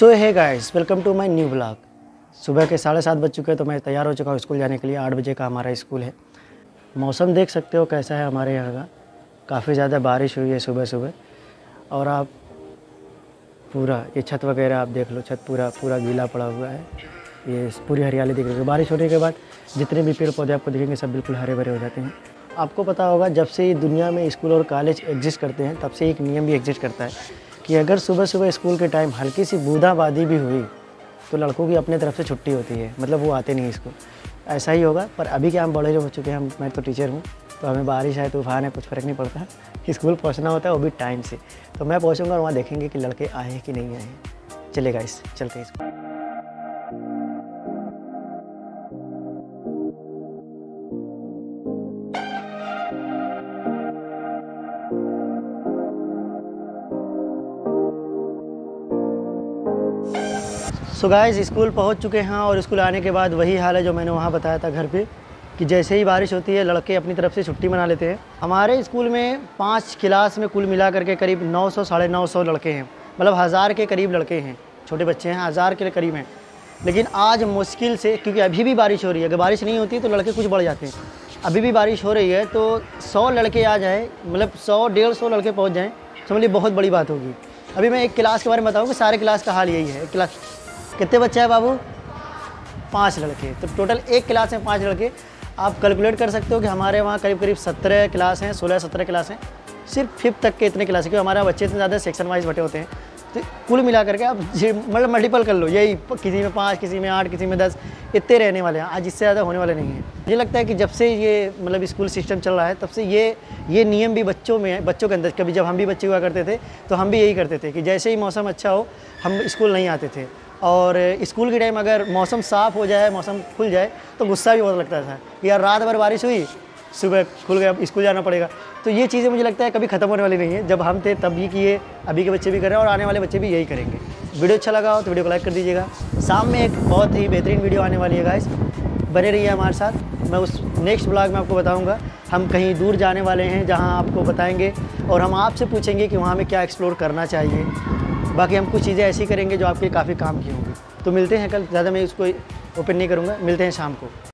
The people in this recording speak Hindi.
सो है guys, welcome to my new blog. सुबह के 7:30 बज चुके हैं तो मैं तैयार हो चुका हूँ स्कूल जाने के लिए। 8 बजे का हमारा स्कूल है। मौसम देख सकते हो कैसा है हमारे यहाँ का। काफ़ी ज़्यादा बारिश हुई है सुबह सुबह। और आप पूरा ये छत वगैरह आप देख लो, छत पूरा गीला पड़ा हुआ है। ये पूरी हरियाली दिख रही है। बारिश होने के बाद जितने भी पेड़ पौधे आपको दिखेंगे सब बिल्कुल हरे भरे हो जाते हैं। आपको पता होगा जब से दुनिया में स्कूल और कॉलेज एग्जिस्ट करते हैं तब से एक नियम भी एग्जिस्ट करता है कि अगर सुबह सुबह स्कूल के टाइम हल्की सी बूंदाबांदी भी हुई तो लड़कों की अपने तरफ से छुट्टी होती है, मतलब वो आते नहीं स्कूल। ऐसा ही होगा। पर अभी क्या हम बड़े जो हो चुके हैं, मैं तो टीचर हूँ, तो हमें बारिश है तूफान है कुछ फ़र्क नहीं पड़ता। स्कूल पहुँचना होता है वो भी टाइम से। तो मैं पहुँचूँगा और वहाँ देखेंगे कि लड़के आए हैं कि नहीं आए हैं। चलेगा इस चलते हैं स्कूल। सो गाइस, स्कूल पहुंच चुके हैं और स्कूल आने के बाद वही हाल है जो मैंने वहाँ बताया था घर पे, कि जैसे ही बारिश होती है लड़के अपनी तरफ से छुट्टी मना लेते हैं। हमारे स्कूल में 5 क्लास में कुल मिला करके करीब 900 साढ़े 900 लड़के हैं, मतलब 1000 के करीब लड़के हैं। छोटे बच्चे हैं, 1000 के करीब हैं। लेकिन आज मुश्किल से, क्योंकि अभी भी बारिश हो रही है, अगर बारिश नहीं होती तो लड़के कुछ बढ़ जाते हैं। अभी भी बारिश हो रही है तो 100 लड़के आ जाए, मतलब 100-150 लड़के पहुँच जाएँ, समझ लीजिए बहुत बड़ी बात होगी। अभी मैं एक क्लास के बारे में बताऊँ कि सारे क्लास का हाल यही है। क्लास कितने बच्चे हैं बाबू? 5 लड़के। तो टोटल एक क्लास में 5 लड़के। आप कैलकुलेट कर सकते हो कि हमारे वहाँ करीब 17 क्लास हैं, 16-17 क्लास हैं। सिर्फ 5th तक के इतने क्लास हैं, क्योंकि हमारे बच्चे इतने ज़्यादा सेक्शन वाइज बटे होते हैं। तो कुल मिला करके आप मतलब मल्टीपल कर लो, यही किसी में 5, किसी में 8, किसी में 10, इतने रहने वाले हैं। आज इससे ज़्यादा होने वाले नहीं हैं। मुझे लगता है कि जब से ये मतलब स्कूल सिस्टम चल रहा है तब से ये नियम भी बच्चों में है, बच्चों के अंदर। कभी जब हम भी बच्चे हुआ करते थे तो हम भी यही करते थे कि जैसे ही मौसम अच्छा हो हम स्कूल नहीं आते थे। और स्कूल के टाइम अगर मौसम साफ़ हो जाए, मौसम खुल जाए तो गुस्सा भी बहुत लगता था कि यार रात भर बारिश हुई, सुबह खुल गया, स्कूल जाना पड़ेगा। तो ये चीज़ें मुझे लगता है कभी ख़त्म होने वाली नहीं है। जब हम थे तब भी किए, अभी के बच्चे भी कर रहे हैं और आने वाले बच्चे भी यही करेंगे। वीडियो अच्छा लगा हो तो वीडियो को लाइक कर दीजिएगा। शाम में एक बहुत ही बेहतरीन वीडियो आने वाली है गाइस, बने रहिए हमारे साथ। मैं उस नेक्स्ट ब्लॉग में आपको बताऊँगा। हम कहीं दूर जाने वाले हैं जहाँ आपको बताएँगे और हम आपसे पूछेंगे कि वहाँ में क्या एक्सप्लोर करना चाहिए। बाकी हम कुछ चीज़ें ऐसी करेंगे जो आपके काफ़ी काम की होंगी। तो मिलते हैं कल। ज़्यादा मैं इसको ओपन नहीं करूँगा, मिलते हैं शाम को।